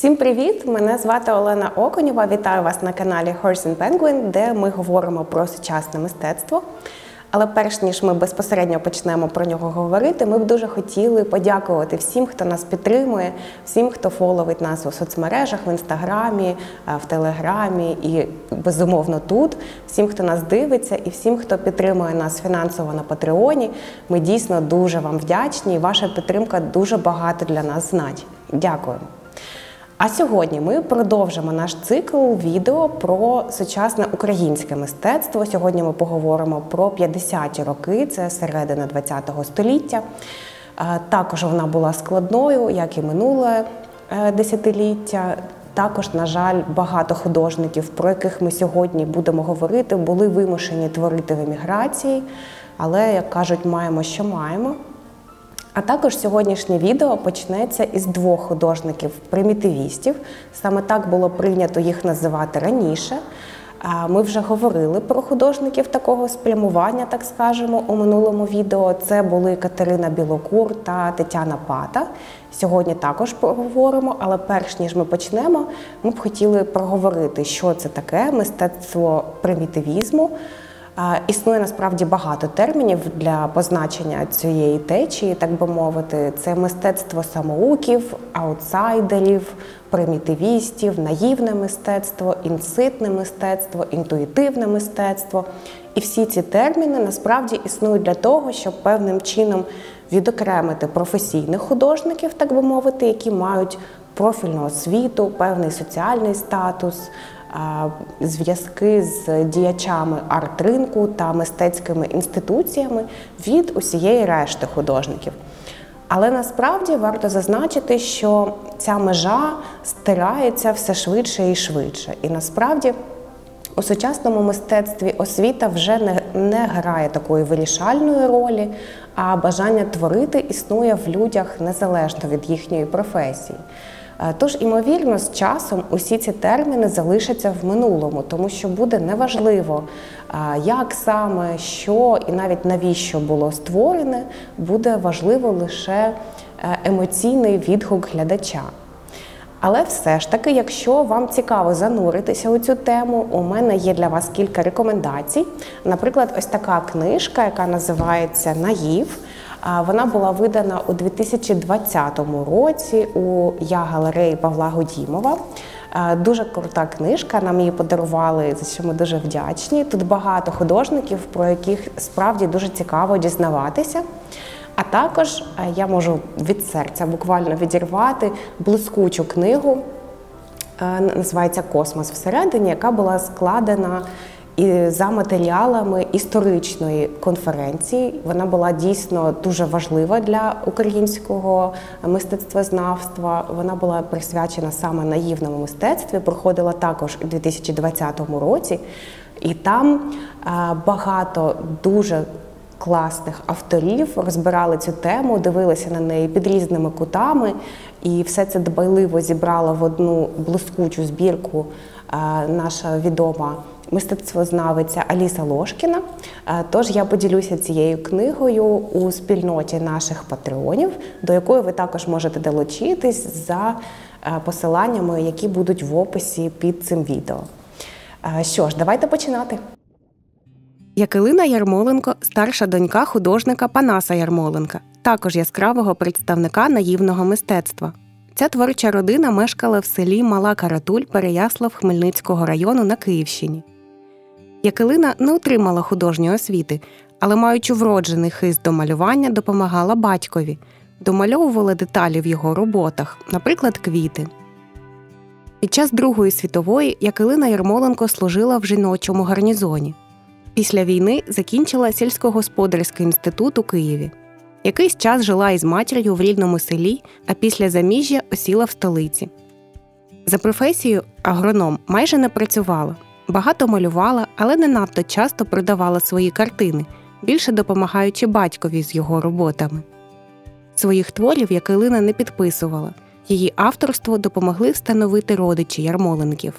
Всім привіт! Мене звати Олена Окунєва. Вітаю вас на каналі Horse and Penguin, де ми говоримо про сучасне мистецтво. Але перш ніж ми безпосередньо почнемо про нього говорити, ми б дуже хотіли подякувати всім, хто нас підтримує, всім, хто фоловить нас у соцмережах, в Інстаграмі, в Телеграмі і, безумовно, тут. Всім, хто нас дивиться і всім, хто підтримує нас фінансово на Патреоні. Ми дійсно дуже вам вдячні і ваша підтримка дуже багато для нас значить. Дякую. А сьогодні ми продовжимо наш цикл відео про сучасне українське мистецтво. Сьогодні ми поговоримо про 50-ті роки, це середина ХХ століття. Також вона була складною, як і минуле десятиліття. Також, на жаль, багато художників, про яких ми сьогодні будемо говорити, були вимушені творити в еміграції. Але, як кажуть, маємо, що маємо. А також сьогоднішнє відео почнеться із двох художників-примітивістів. Саме так було прийнято їх називати раніше. Ми вже говорили про художників такого спрямування, так скажемо, у минулому відео. Це були Катерина Білокур та Тетяна Пата. Сьогодні також поговоримо, але перш ніж ми почнемо, ми б хотіли проговорити, що це таке мистецтво примітивізму. Існує насправді багато термінів для позначення цієї течії, так би мовити. Це мистецтво самоуків, аутсайдерів, примітивістів, наївне мистецтво, інситне мистецтво, інтуїтивне мистецтво. І всі ці терміни насправді існують для того, щоб певним чином відокремити професійних художників, так би мовити, які мають профільну освіту, певний соціальний статус, зв'язки з діячами арт-ринку та мистецькими інституціями від усієї решти художників. Але насправді варто зазначити, що ця межа стирається все швидше і швидше. І насправді у сучасному мистецтві освіта вже не грає такої вирішальної ролі, а бажання творити існує в людях незалежно від їхньої професії. Тож, ймовірно, з часом усі ці терміни залишаться в минулому, тому що буде неважливо, як саме, що і навіть навіщо було створене, буде важливо лише емоційний відгук глядача. Але все ж таки, якщо вам цікаво зануритися у цю тему, у мене є для вас кілька рекомендацій. Наприклад, ось така книжка, яка називається «Наїв». Вона була видана у 2020 році у Я-галереї Павла Годімова. Дуже крута книжка, нам її подарували, за що ми дуже вдячні. Тут багато художників, про яких справді дуже цікаво дізнаватися. А також я можу від серця буквально відірвати блискучу книгу, називається «Космос всередині», яка була складена і за матеріалами історичної конференції. Вона була дійсно дуже важлива для українського мистецтвознавства. Вона була присвячена саме наївному мистецтві, проходила також у 2020 році. І там багато дуже класних авторів розбирали цю тему, дивилися на неї під різними кутами. І все це дбайливо зібрала в одну блискучу збірку наша відома мистецтвознавиця Аліса Лошкіна. Тож я поділюся цією книгою у спільноті наших патреонів, до якої ви також можете долучитись за посиланнями, які будуть в описі під цим відео. Що ж, давайте починати. Якелина Ярмоленко – старша донька художника Панаса Ярмоленка, також яскравого представника наївного мистецтва. Ця творча родина мешкала в селі Мала Каратуль Переяслав Хмельницького району на Київщині. Якелина не отримала художньої освіти, але, маючи вроджений хист до малювання, допомагала батькові, домальовувала деталі в його роботах, наприклад, квіти. Під час Другої світової Якелина Ярмоленко служила в жіночому гарнізоні. Після війни закінчила сільськогосподарський інститут у Києві. Якийсь час жила із матір'ю в рідному селі, а після заміжжя осіла в столиці. За професією агроном майже не працювала. Багато малювала, але не надто часто продавала свої картини, більше допомагаючи батькові з його роботами. Своїх творів Якелина не підписувала. Її авторство допомогли встановити родичі Ярмоленків.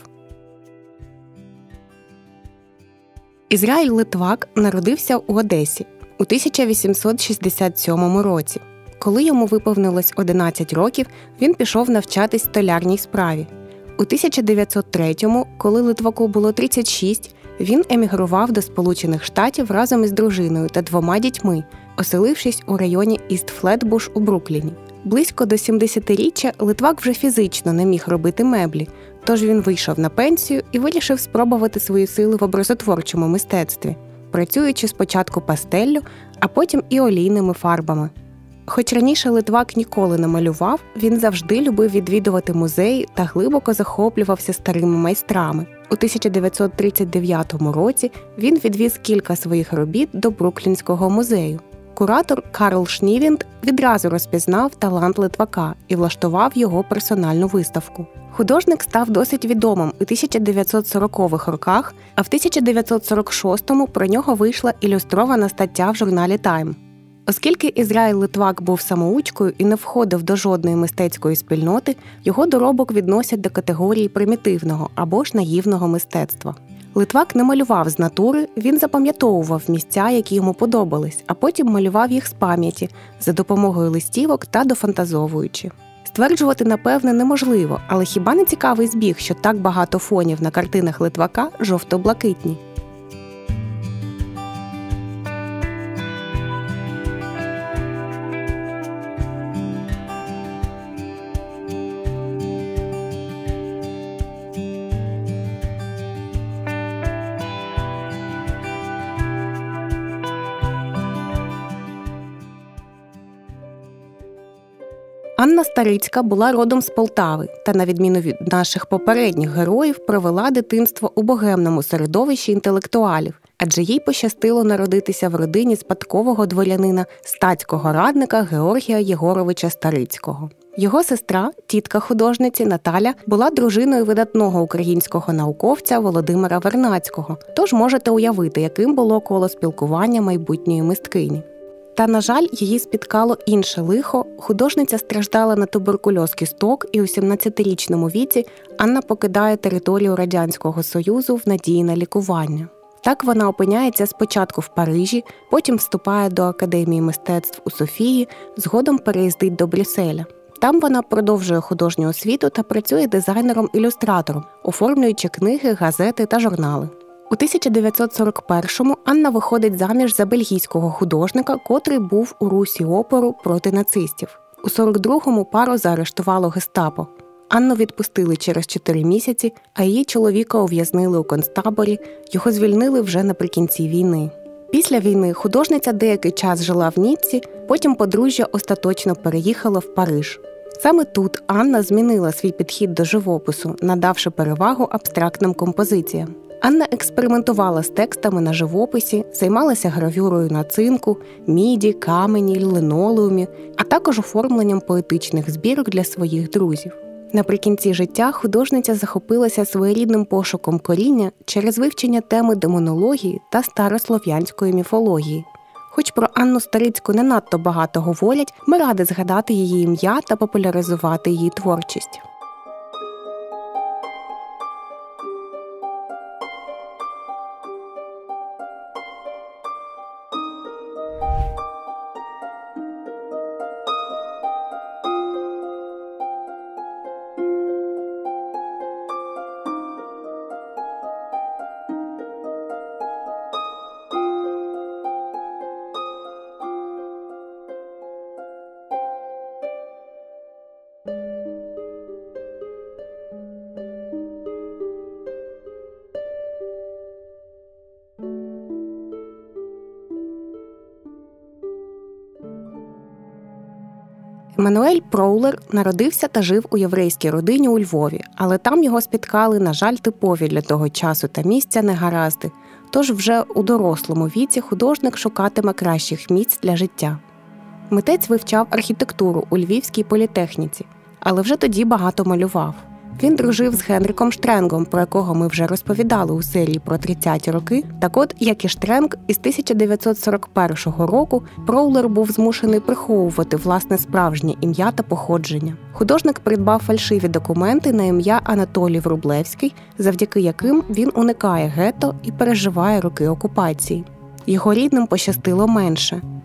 Ізраїль Литвак народився у Одесі у 1867 році. Коли йому виповнилось 11 років, він пішов навчатись столярній справі. У 1903-му, коли Литваку було 36, він емігрував до Сполучених Штатів разом із дружиною та 2 дітьми, оселившись у районі Іст-Флетбуш у Брукліні. Близько до 70-річчя Литвак вже фізично не міг робити меблі, тож він вийшов на пенсію і вирішив спробувати свої сили в образотворчому мистецтві, працюючи спочатку пастеллю, а потім і олійними фарбами. Хоч раніше Литвак ніколи не малював, він завжди любив відвідувати музеї та глибоко захоплювався старими майстрами. У 1939 році він відвіз кілька своїх робіт до Бруклінського музею. Куратор Карл Шнівінд відразу розпізнав талант Литвака і влаштував його персональну виставку. Художник став досить відомим у 1940-х роках, а в 1946-му про нього вийшла ілюстрована стаття в журналі «Тайм». Оскільки Ізраїль Литвак був самоучкою і не входив до жодної мистецької спільноти, його доробок відносять до категорії примітивного або ж наївного мистецтва. Литвак не малював з натури, він запам'ятовував місця, які йому подобались, а потім малював їх з пам'яті, за допомогою листівок та дофантазовуючи. Стверджувати, напевне, неможливо, але хіба не цікавий збіг, що так багато фонів на картинах Литвака жовто-блакитні? Анна Старицька була родом з Полтави та, на відміну від наших попередніх героїв, провела дитинство у богемному середовищі інтелектуалів, адже їй пощастило народитися в родині спадкового дворянина, статського радника Георгія Єгоровича Старицького. Його сестра, тітка художниці Наталя, була дружиною видатного українського науковця Володимира Вернадського, тож можете уявити, яким було коло спілкування майбутньої мисткині. Та, на жаль, її спіткало інше лихо. Художниця страждала на туберкульоз кісток, і у 17-річному віці Анна покидає територію Радянського Союзу в надії на лікування. Так вона опиняється спочатку в Парижі, потім вступає до Академії мистецтв у Софії, згодом переїздить до Брюсселя. Там вона продовжує художню освіту та працює дизайнером-ілюстратором, оформлюючи книги, газети та журнали. У 1941-му Анна виходить заміж за бельгійського художника, котрий був у русі опору проти нацистів. У 42-му пару заарештувало гестапо. Анну відпустили через 4 місяці, а її чоловіка ув'язнили у концтаборі, його звільнили вже наприкінці війни. Після війни художниця деякий час жила в Ніцці, потім подружжя остаточно переїхало в Париж. Саме тут Анна змінила свій підхід до живопису, надавши перевагу абстрактним композиціям. Анна експериментувала з текстами на живописі, займалася гравюрою на цинку, міді, камені, линолеумі, а також оформленням поетичних збірок для своїх друзів. Наприкінці життя художниця захопилася своєрідним пошуком коріння через вивчення теми демонології та старослов'янської міфології. Хоч про Анну Старицьку не надто багато говорять, ми раді згадати її ім'я та популяризувати її творчість. Еммануель Проулер народився та жив у єврейській родині у Львові, але там його спіткали, на жаль, типові для того часу та місця негаразди. Тож вже у дорослому віці художник шукатиме кращих місць для життя. Митець вивчав архітектуру у Львівській політехніці, але вже тоді багато малював. Він дружив з Генріком Штренгом, про якого ми вже розповідали у серії про 30-ті роки. Так от, як і Штренг, із 1941 року Проулер був змушений приховувати власне справжнє ім'я та походження. Художник придбав фальшиві документи на ім'я Анатолій Врублевський, завдяки яким він уникає гетто і переживає роки окупації. Його рідним пощастило менше.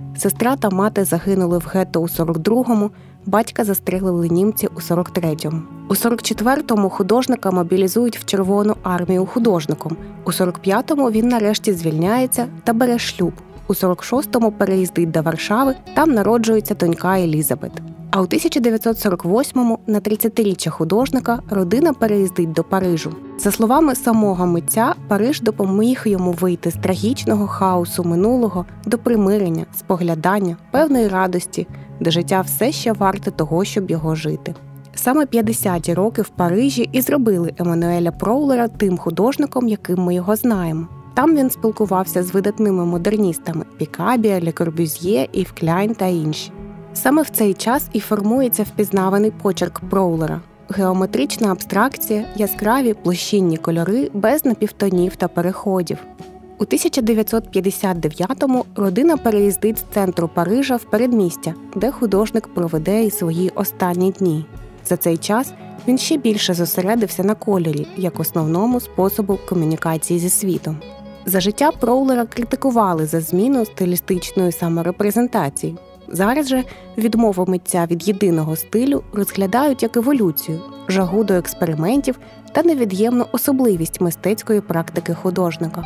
Сестра та мати загинули в гетто у 42-му, батька застрелили німці у 43-му. У 44-му художника мобілізують в Червону армію художником. У 45-му він нарешті звільняється та бере шлюб. У 46-му переїздить до Варшави, там народжується донька Елізабет. А у 1948-му на 30-річчя художника родина переїздить до Парижу. За словами самого митця, Париж допоміг йому вийти з трагічного хаосу минулого до примирення, споглядання, певної радості, де життя все ще варте того, щоб його жити. Саме 50-ті роки в Парижі і зробили Еммануеля Проулера тим художником, яким ми його знаємо. Там він спілкувався з видатними модерністами – Пікабія, Ле Корбюзьє, Ів Кляйн та інші. Саме в цей час і формується впізнаваний почерк Проулера – геометрична абстракція, яскраві площинні кольори без напівтонів та переходів. У 1959-му родина переїздить з центру Парижа в передмістя, де художник проведе і свої останні дні. За цей час він ще більше зосередився на кольорі, як основному способу комунікації зі світом. За життя Проулера критикували за зміну стилістичної саморепрезентації. Зараз же відмову митця від єдиного стилю розглядають як еволюцію, жагу до експериментів та невід'ємну особливість мистецької практики художника.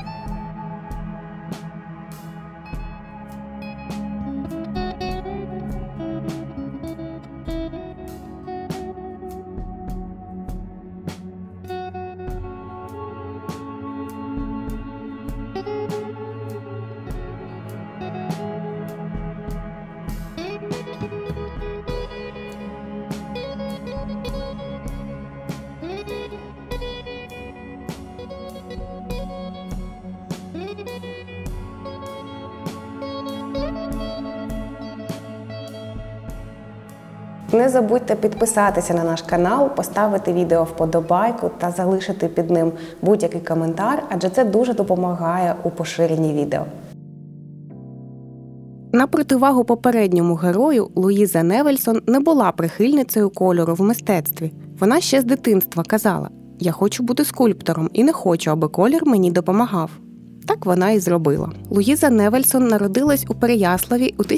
Не забудьте підписатися на наш канал, поставити відео вподобайку та залишити під ним будь-який коментар, адже це дуже допомагає у поширенні відео. На противагу попередньому герою, Луїза Невельсон не була прихильницею кольору в мистецтві. Вона ще з дитинства казала: «Я хочу бути скульптором і не хочу, аби колір мені допомагав». Так вона і зробила. Луїза Невельсон народилась у Переяславі у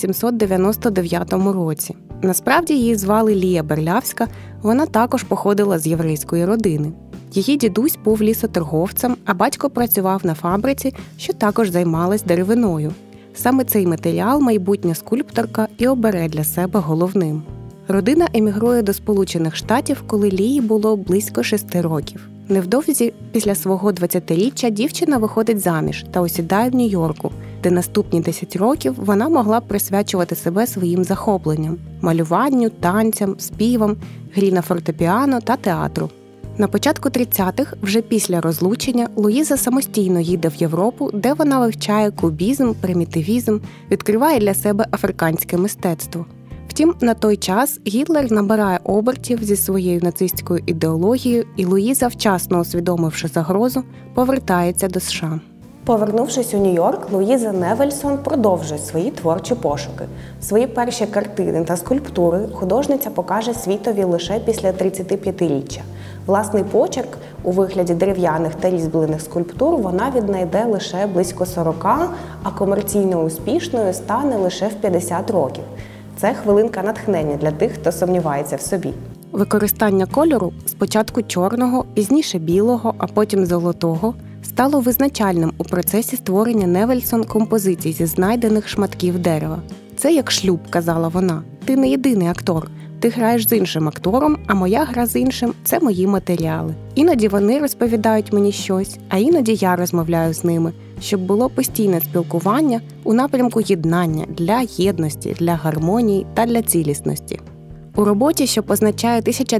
1899 році. Насправді її звали Лія Берлявська, вона також походила з єврейської родини. Її дідусь був лісоторговцем, а батько працював на фабриці, що також займалась деревиною. Саме цей матеріал майбутня скульпторка і обере для себе головним. Родина емігрує до Сполучених Штатів, коли Лії було близько 6 років. Невдовзі після свого 20-річчя дівчина виходить заміж та осідає в Нью-Йорку, де наступні 10 років вона могла б присвячувати себе своїм захопленням – малюванню, танцям, співам, грі на фортепіано та театру. На початку 30-х, вже після розлучення, Луїза самостійно їде в Європу, де вона вивчає кубізм, примітивізм, відкриває для себе африканське мистецтво. Втім, на той час Гітлер набирає обертів зі своєю нацистською ідеологією, і Луїза, вчасно усвідомивши загрозу, повертається до США. Повернувшись у Нью-Йорк, Луїза Невельсон продовжує свої творчі пошуки. Свої перші картини та скульптури художниця покаже світові лише після 35-річчя. Власний почерк у вигляді дерев'яних та різьблених скульптур вона віднайде лише близько 40, а комерційно успішною стане лише в 50 років. Це хвилинка натхнення для тих, хто сумнівається в собі. Використання кольору, спочатку чорного, пізніше білого, а потім золотого, стало визначальним у процесі створення Невельсон композицій зі знайдених шматків дерева. «Це як шлюб», – казала вона. «Ти не єдиний актор. Ти граєш з іншим актором, а моя гра з іншим – це мої матеріали. Іноді вони розповідають мені щось, а іноді я розмовляю з ними, щоб було постійне спілкування у напрямку єднання, для єдності, для гармонії та для цілісності». У роботі, що позначає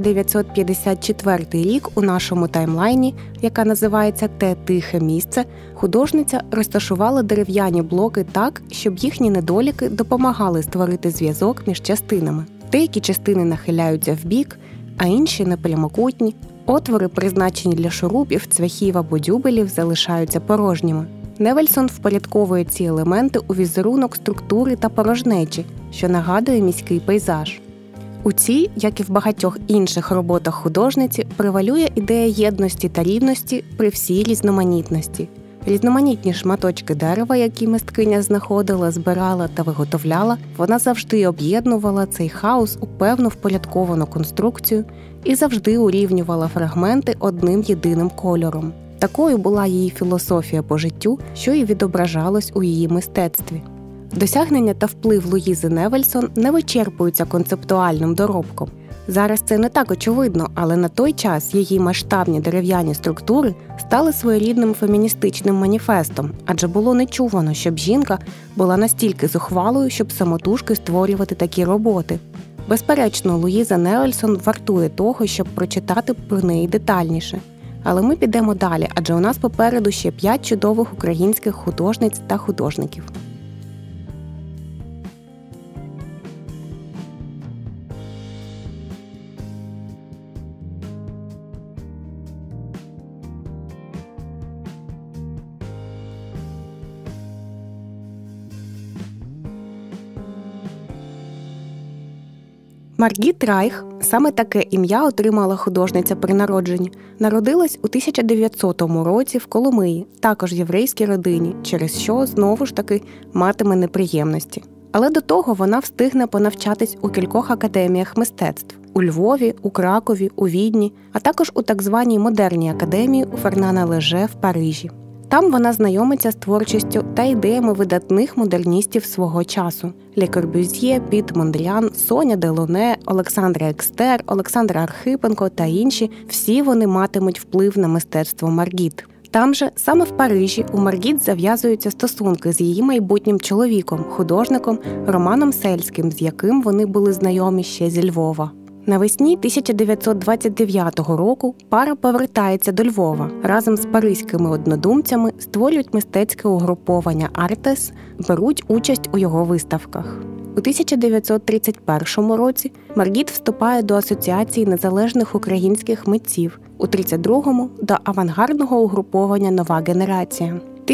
1954 рік у нашому таймлайні, яка називається «Те тихе місце», художниця розташувала дерев'яні блоки так, щоб їхні недоліки допомагали створити зв'язок між частинами. Деякі частини нахиляються вбік, а інші непрямокутні. Отвори, призначені для шурупів, цвяхів або дюбелів, залишаються порожніми. Невельсон впорядковує ці елементи у візерунок структури та порожнечі, що нагадує міський пейзаж. У цій, як і в багатьох інших роботах художниці, превалює ідея єдності та рівності при всій різноманітності. Різноманітні шматочки дерева, які мисткиня знаходила, збирала та виготовляла, вона завжди об'єднувала цей хаос у певну впорядковану конструкцію і завжди урівнювала фрагменти одним єдиним кольором. Такою була її філософія по життю, що і відображалось у її мистецтві. Досягнення та вплив Луїзи Невельсон не вичерпуються концептуальним доробком. Зараз це не так очевидно, але на той час її масштабні дерев'яні структури стали своєрідним феміністичним маніфестом, адже було нечувано, щоб жінка була настільки зухвалою, щоб самотужки створювати такі роботи. Безперечно, Луїза Невельсон вартує того, щоб прочитати про неї детальніше. Але ми підемо далі, адже у нас попереду ще 5 чудових українських художниць та художників. Маргіт Райх – саме таке ім'я отримала художниця при народженні. Народилась у 1900 році в Коломиї, також єврейській родині, через що, знову ж таки, матиме неприємності. Але до того вона встигне понавчатись у кількох академіях мистецтв – у Львові, у Кракові, у Відні, а також у так званій модерній академії у Фернана Леже в Парижі. Там вона знайомиться з творчістю та ідеями видатних модерністів свого часу – Ле Корбюзьє, Піт Мондриан, Соня Делоне, Олександра Екстер, Олександра Архипенко та інші – всі вони матимуть вплив на мистецтво Маргіт. Там же, саме в Парижі, у Маргіт зав'язуються стосунки з її майбутнім чоловіком, художником Романом Сельським, з яким вони були знайомі ще зі Львова. Навесні 1929 року пара повертається до Львова. Разом з паризькими однодумцями створюють мистецьке угруповання «Артес», беруть участь у його виставках. У 1931 році Маргіт вступає до Асоціації незалежних українських митців, у 1932-му – до авангардного угруповання «Нова генерація».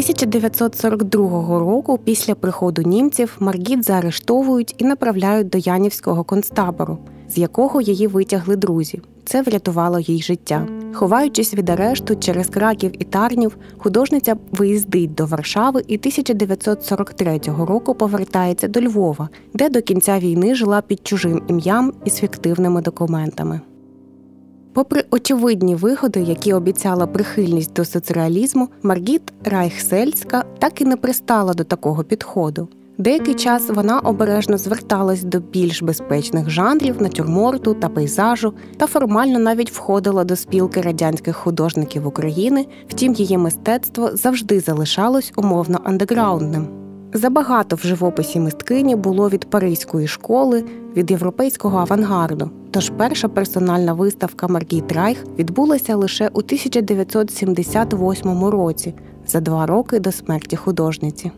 1942 року, після приходу німців, Маргіт заарештовують і направляють до Янівського концтабору, з якого її витягли друзі. Це врятувало їй життя. Ховаючись від арешту через Краків і Тарнів, художниця виїздить до Варшави і 1943 року повертається до Львова, де до кінця війни жила під чужим ім'ям і з фіктивними документами. Попри очевидні вигоди, які обіцяла прихильність до соцреалізму, Маргіт Райх-Сельська так і не пристала до такого підходу. Деякий час вона обережно зверталась до більш безпечних жанрів, натюрморту та пейзажу та формально навіть входила до спілки радянських художників України, втім її мистецтво завжди залишалось умовно андеграундним. Забагато в живописі мисткині було від паризької школи, від європейського авангарду, тож перша персональна виставка Маргіт Райх відбулася лише у 1978 році, за 2 роки до смерті художниці.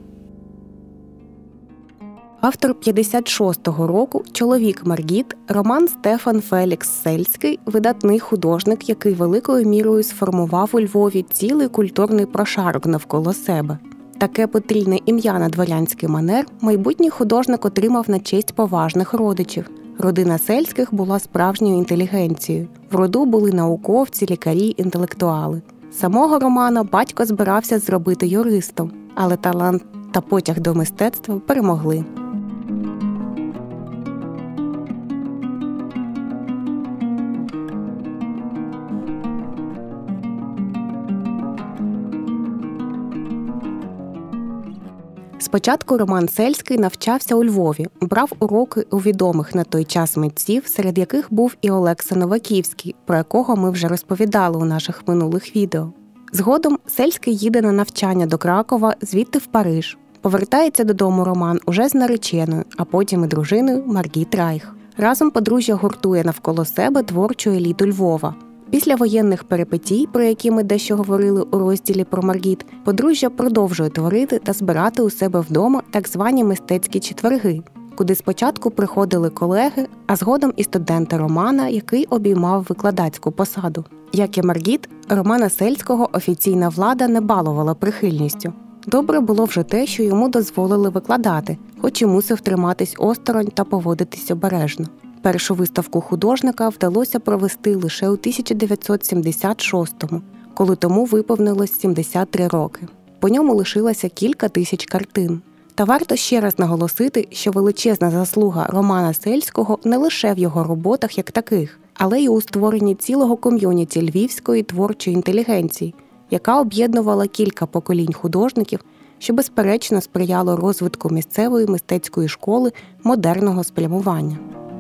Автор 56-го року, чоловік Маргіт, Роман Стефан Фелікс Сельський, видатний художник, який великою мірою сформував у Львові цілий культурний прошарок навколо себе. Таке потрійне ім'я на дворянський манер майбутній художник отримав на честь поважних родичів. Родина Сельських була справжньою інтелігенцією. В роду були науковці, лікарі, інтелектуали. Самого Романа батько збирався зробити юристом, але талант та потяг до мистецтва перемогли. Спочатку Роман Сельський навчався у Львові, брав уроки у відомих на той час митців, серед яких був і Олекса Новаківський, про якого ми вже розповідали у наших минулих відео. Згодом Сельський їде на навчання до Кракова, звідти в Париж. Повертається додому Роман уже з нареченою, а потім і дружиною Маргіт Райх. Разом подружжя гуртує навколо себе творчу еліту Львова. Після воєнних перипетій, про які ми дещо говорили у розділі про Маргіт, подружжя продовжує творити та збирати у себе вдома так звані мистецькі четверги, куди спочатку приходили колеги, а згодом і студенти Романа, який обіймав викладацьку посаду. Як і Маргіт, Романа Сельського офіційна влада не балувала прихильністю. Добре було вже те, що йому дозволили викладати, хоч і мусив триматись осторонь та поводитись обережно. Першу виставку художника вдалося провести лише у 1976-му, коли тому виповнилось 73 роки. по ньому лишилося кілька тисяч картин. Та варто ще раз наголосити, що величезна заслуга Романа Сельського не лише в його роботах як таких, але й у створенні цілого ком'юніті львівської творчої інтелігенції, яка об'єднувала кілька поколінь художників, що безперечно сприяло розвитку місцевої мистецької школи модерного спрямування.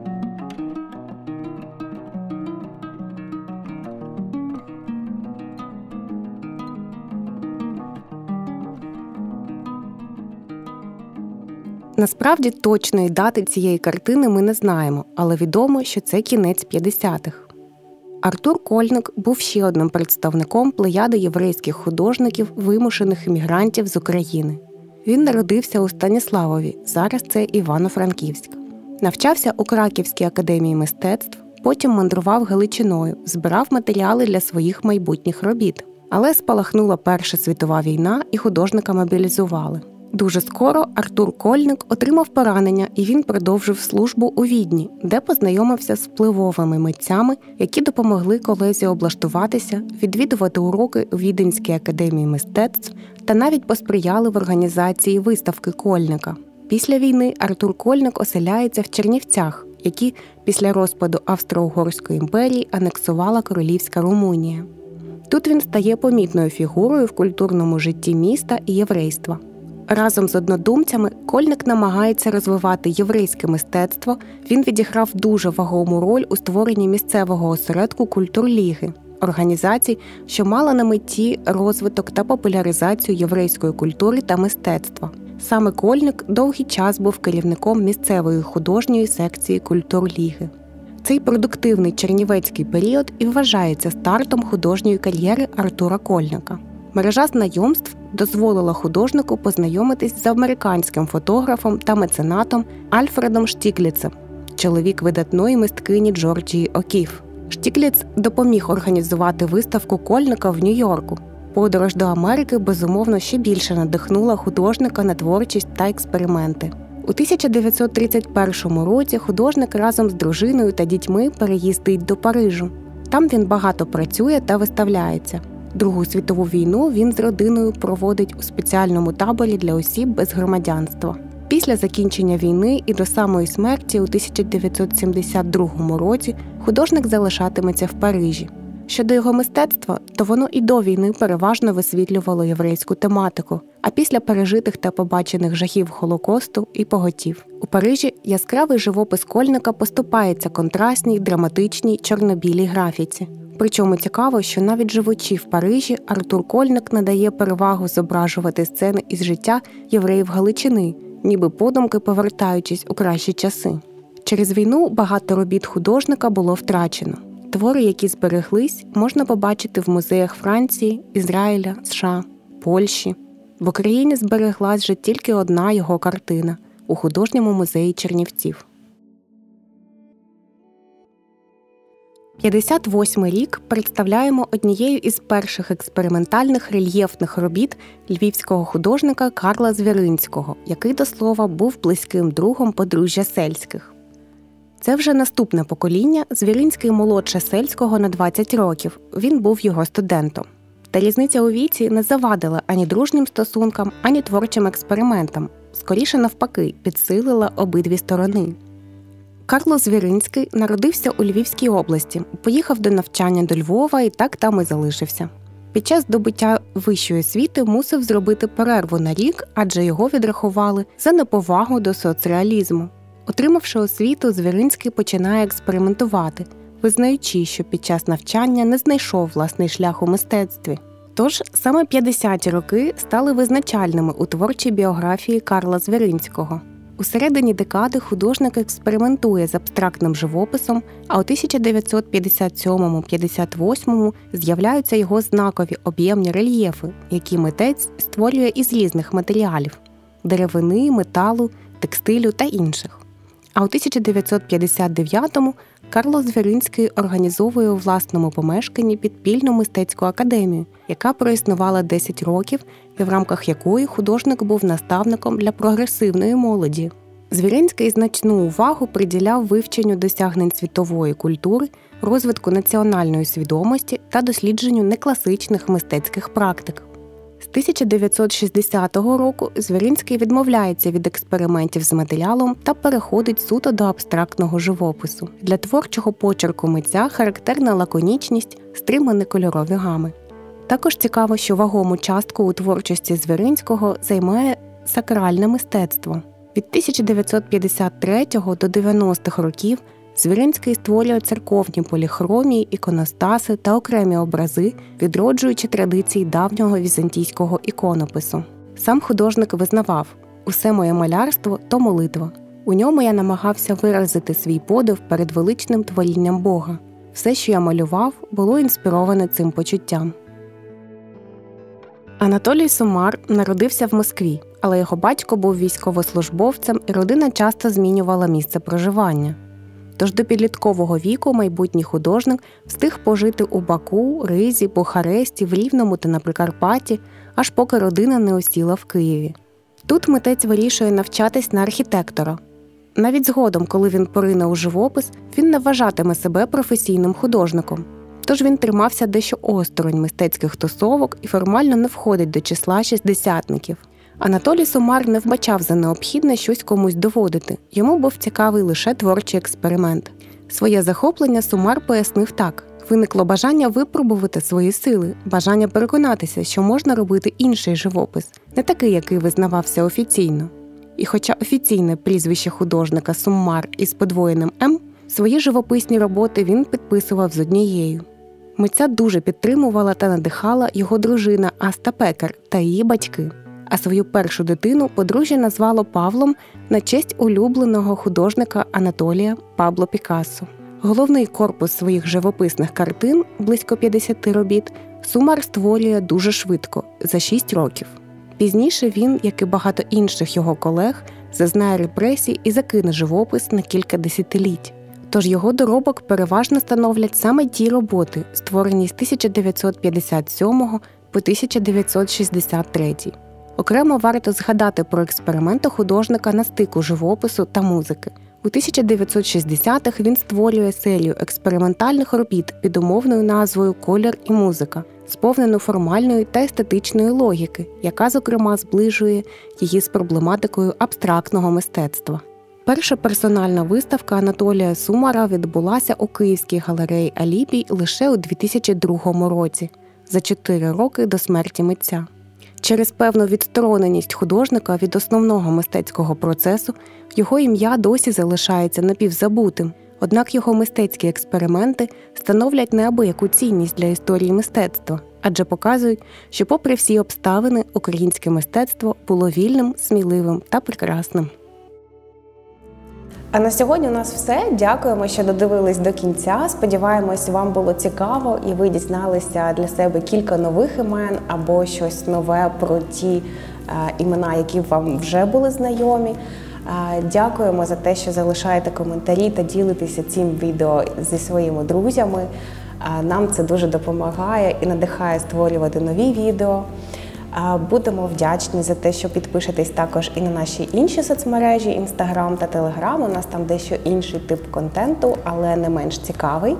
Насправді, точної дати цієї картини ми не знаємо, але відомо, що це кінець 50-х. Артур Кольник був ще одним представником плеяди єврейських художників, вимушених емігрантів з України. Він народився у Станіславові, зараз це Івано-Франківськ. Навчався у Краківській академії мистецтв, потім мандрував Галичиною, збирав матеріали для своїх майбутніх робіт. Але спалахнула Перша світова війна і художника мобілізували. Дуже скоро Артур Кольник отримав поранення і він продовжив службу у Відні, де познайомився з впливовими митцями, які допомогли колезі облаштуватися, відвідувати уроки у Віденській академії мистецтв та навіть посприяли в організації виставки Кольника. Після війни Артур Кольник оселяється в Чернівцях, які після розпаду Австро-Угорської імперії анексувала королівська Румунія. Тут він стає помітною фігурою в культурному житті міста і єврейства. Разом з однодумцями Кольник намагається розвивати єврейське мистецтво, він відіграв дуже вагому роль у створенні місцевого осередку «Культурліги» – організації, що мала на меті розвиток та популяризацію єврейської культури та мистецтва. Саме Кольник довгий час був керівником місцевої художньої секції «Культурліги». Цей продуктивний чернівецький період і вважається стартом художньої кар'єри Артура Кольника. Мережа знайомств дозволила художнику познайомитись з американським фотографом та меценатом Альфредом Штігліцем, чоловік видатної мисткині Джорджії О'Кіф. Штігліц допоміг організувати виставку Кольника в Нью-Йорку. Подорож до Америки, безумовно, ще більше надихнула художника на творчість та експерименти. У 1931 році художник разом з дружиною та дітьми переїздить до Парижу. Там він багато працює та виставляється. Другу світову війну він з родиною проводить у спеціальному таборі для осіб без громадянства. Після закінчення війни і до самої смерті у 1972 році художник залишатиметься в Парижі. Щодо його мистецтва, то воно і до війни переважно висвітлювало єврейську тематику, а після пережитих та побачених жахів Голокосту і поготів. У Парижі яскравий живопис Кольника поступається контрастній, драматичній, чорно-білій графіці. Причому цікаво, що навіть живучи в Парижі, Артур Кольник надає перевагу зображувати сцени із життя євреїв Галичини, ніби подумки повертаючись у кращі часи. Через війну багато робіт художника було втрачено. Твори, які збереглись, можна побачити в музеях Франції, Ізраїля, США, Польщі. В Україні збереглась вже тільки одна його картина – у художньому музеї Чернівців. 58-й рік представляємо однією із перших експериментальних рельєфних робіт львівського художника Карла Звіринського, який, до слова, був близьким другом подружжя Сельських. Це вже наступне покоління, Звіринський молодше Сельського на 20 років, він був його студентом. Та різниця у віці не завадила ані дружнім стосункам, ані творчим експериментам, скоріше навпаки, підсилила обидві сторони. Карло Звіринський народився у Львівській області, поїхав до навчання до Львова і так там і залишився. Під час здобуття вищої освіти мусив зробити перерву на рік, адже його відрахували за неповагу до соцреалізму. Отримавши освіту, Звіринський починає експериментувати, визнаючи, що під час навчання не знайшов власний шлях у мистецтві. Тож саме 50-ті роки стали визначальними у творчій біографії Карла Звіринського. У середині декади художник експериментує з абстрактним живописом, а у 1957-58 з'являються його знакові об'ємні рельєфи, які митець створює із різних матеріалів – деревини, металу, текстилю та інших. А у 1959-му Карло Звіринський організовує у власному помешканні підпільну мистецьку академію, яка проіснувала 10 років і в рамках якої художник був наставником для прогресивної молоді. Звіринський значну увагу приділяв вивченню досягнень світової культури, розвитку національної свідомості та дослідженню некласичних мистецьких практик. З 1960 року Звіринський відмовляється від експериментів з матеріалом та переходить суто до абстрактного живопису. Для творчого почерку митця характерна лаконічність, стримані кольорові гами. Також цікаво, що вагому частку у творчості Звіринського займає сакральне мистецтво. Від 1953 до 90-х років Звіринський створює церковні поліхромії, іконостаси та окремі образи, відроджуючи традиції давнього візантійського іконопису. Сам художник визнавав: «Усе моє малярство – то молитва. У ньому я намагався виразити свій подив перед величним творінням Бога. Все, що я малював, було інспіроване цим почуттям». Анатолій Сумар народився в Москві, але його батько був військовослужбовцем і родина часто змінювала місце проживання. Тож до підліткового віку майбутній художник встиг пожити у Баку, Ризі, Бухаресті, в Рівному та на Прикарпатті, аж поки родина не осіла в Києві. Тут митець вирішує навчатись на архітектора. Навіть згодом, коли він порине у живопис, він не вважатиме себе професійним художником. Тож він тримався дещо осторонь мистецьких тусовок і формально не входить до числа шістдесятників. Анатолій Сумар не вбачав за необхідне щось комусь доводити, йому був цікавий лише творчий експеримент. Своє захоплення Сумар пояснив так: виникло бажання випробувати свої сили, бажання переконатися, що можна робити інший живопис, не такий, який визнавався офіційно. І хоча офіційне прізвище художника Сумар із подвоєним «М», свої живописні роботи він підписував з однією. Митця дуже підтримувала та надихала його дружина Аста Пекар та її батьки. А свою першу дитину подружжя назвало Павлом на честь улюбленого художника Анатолія Пабло Пікассо. Головний корпус своїх живописних картин, близько 50 робіт, Сумар створює дуже швидко – за 6 років. Пізніше він, як і багато інших його колег, зазнає репресій і закине живопис на кілька десятиліть. Тож його доробок переважно становлять саме ті роботи, створені з 1957 по 1963. Окремо варто згадати про експерименти художника на стику живопису та музики. У 1960-х він створює серію експериментальних робіт під умовною назвою «Колір і музика», сповнену формальної та естетичної логіки, яка, зокрема, зближує її з проблематикою абстрактного мистецтва. Перша персональна виставка Анатолія Сумара відбулася у Київській галереї Алібій лише у 2002 році, за 4 роки до смерті митця. Через певну відстороненість художника від основного мистецького процесу його ім'я досі залишається напівзабутим, однак його мистецькі експерименти становлять неабияку цінність для історії мистецтва, адже показують, що попри всі обставини українське мистецтво було вільним, сміливим та прекрасним. А на сьогодні у нас все. Дякуємо, що додивились до кінця. Сподіваємось, вам було цікаво і ви дізналися для себе кілька нових імен або щось нове про ті імена, які вам вже були знайомі. Дякуємо за те, що залишаєте коментарі та ділитеся цим відео зі своїми друзями. Нам це дуже допомагає і надихає створювати нові відео. Будемо вдячні за те, що підпишетесь також і на наші інші соцмережі, Instagram та Telegram. У нас там дещо інший тип контенту, але не менш цікавий.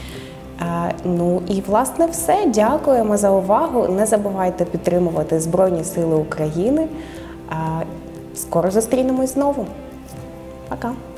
Ну і, власне, все. Дякуємо за увагу. Не забувайте підтримувати Збройні Сили України. Скоро зустрінемось знову. Пока!